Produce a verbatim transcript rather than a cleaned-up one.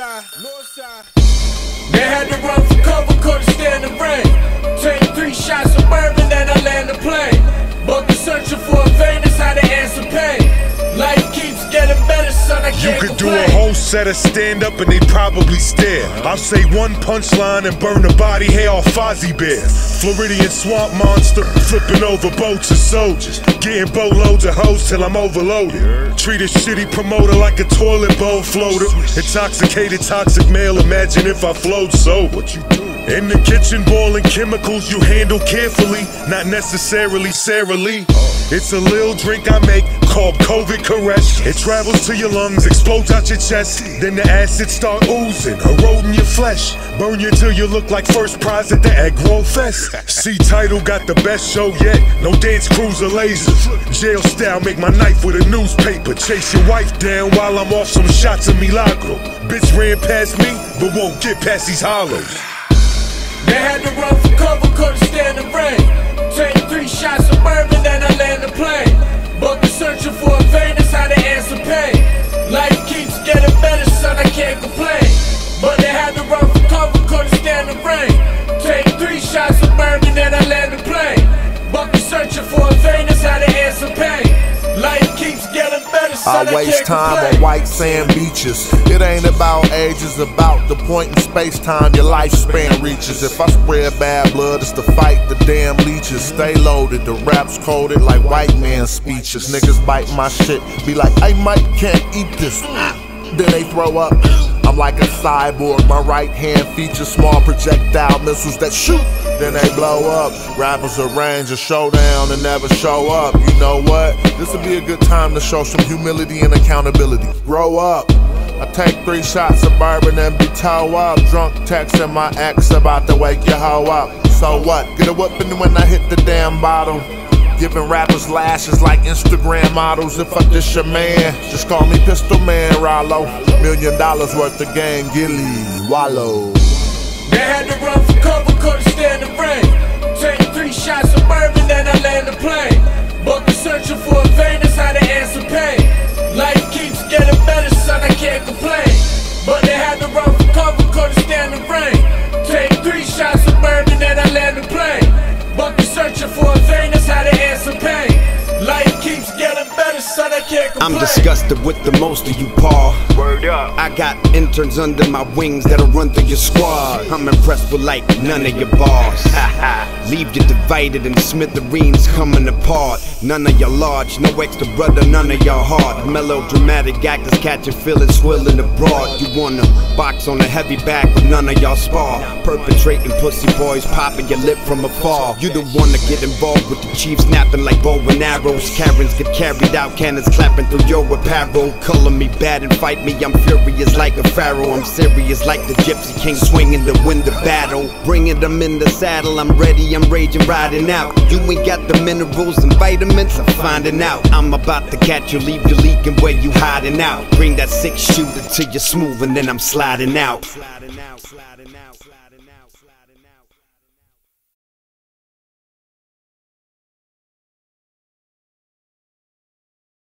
side, north side. They had to run for cover, couldn't stand the rain. Take three shots of bourbon, then I land the plane. But the searching for a vein is how they answer pain. Life keeps getting better, son, I can't You could complain. do a whole set of stand-up and they'd probably stare. I'll say one punchline and burn the body hair off Fozzie Bear. Floridian swamp monster, flipping over boats of soldiers. Getting boatloads of hoes till I'm overloaded. Treat a shitty promoter like a toilet bowl floater. Intoxicated, toxic male, imagine if I flowed sober. What you do? In the kitchen, boiling chemicals you handle carefully, not necessarily Sara Lee. It's a little drink I make called COVID Caress. It travels to your lungs, explodes out your chest. Then the acid start oozing, eroding your flesh. Burn you till you look like first prize at the Aggro Fest. See title got the best show yet. No dance crews or lasers. Jail style, make my knife with a newspaper. Chase your wife down while I'm off some shots of Milagro. Bitch ran past me, but won't get past these hollows. They had to run for cover, couldn't stand the rain. Take three shots of bourbon, then I land the plane. But the searching for a vein is how they answer pain. Life keeps getting better, son, I can't complain. But they had to run for cover, couldn't stand the rain. Take three shots of bourbon, then I land the plane. But the searching for a vein is how they answer pain. Life keeps getting better, son, I, I waste can't time complain. on white sand beaches. It ain't about age, it's about the point in space-time your lifespan reaches. If I spread bad blood, it's to fight the damn leeches. Stay loaded, the rap's coded like white man speeches. Niggas bite my shit, be like, hey Mike, can't eat this. Then they throw up. I'm like a cyborg, my right hand features small projectile missiles that shoot, then they blow up. Rappers arrange a showdown and never show up. You know what? This would be a good time to show some humility and accountability. Grow up. I take three shots of bourbon and be toe up. Drunk texting my ex about to wake your hoe up. So what? Get a whooping when I hit the damn bottle. Giving rappers lashes like Instagram models. If I dish your man, just call me Pistol Man Rollo. Million dollars worth of gang, Gilly, Wallow. They had to run for cover, couldn't stand the rain. Take three shots of bourbon, then I land the plane. But the searching for a vein is how they answer pain. Life keeps getting better, son, I can't complain. But they had to run for cover, couldn't stand the rain. Take three shots of bourbon, then I land the plane. But the searching for a vein is how they answer pain. Life keeps getting better, son, I can't complain. I'm disgusted with the most of you, Paul. Word up. I got interns under my wings that'll run through your squad. I'm impressed with like none of your bars. Leave you divided and smithereens coming apart. None of y'all large, no extra brother, none of y'all hard. Melodramatic actors catching feelings swilling abroad. You wanna box on a heavy back, but none of y'all spar. Perpetrating pussy boys, popping your lip from afar. You don't wanna get involved with the chief snapping like bow and arrows. Karens get carried out, cannons clapping through your apparel. Color me bad and fight me, I'm furious like a pharaoh. I'm serious like the gypsy king swinging to win the battle. Bringing them in the saddle, I'm ready, I'm raging, riding out. You ain't got the minerals and vitamins, I'm finding out. I'm about to catch you, leave you leaking where you hiding out. Bring that six shooter till you're smooth and then I'm sliding out.